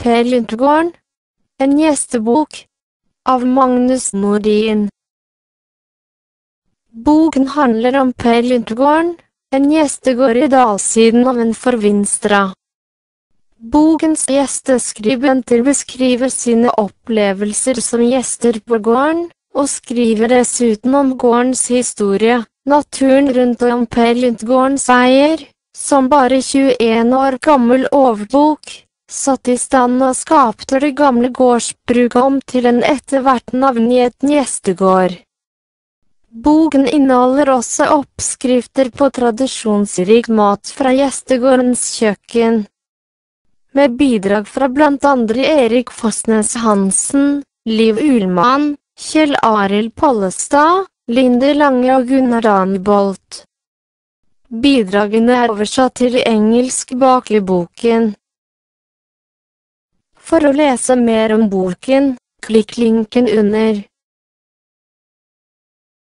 Per Lundgaard. En gjestebok av Magnus Nordin. Boken handler om Per Lundgaard, en gjestegård i dalsiden av en forvinstra. Bokens gjesteskribenter beskriver sine opplevelser som gjester på gården, og skriver dessuten om gårdens historie, naturen rundt og om Per Lundgaards eier, som bare 21 år gammel overtok, satt i stand og skapte det gamle gårdsbruket om til en etter hvert navngitt gjestegård. Boken inneholder også oppskrifter på tradisjonsrik mat fra gjestegårdens kjøkken, med bidrag fra blant andre Erik Fossnes Hansen, Liv Ullmann, Kjell Arild Pollestad, Linde Lange og Gunnar Danbolt. Bidragene er oversatt til engelsk bak i boken. For å lese mer om boken, klikk linken under.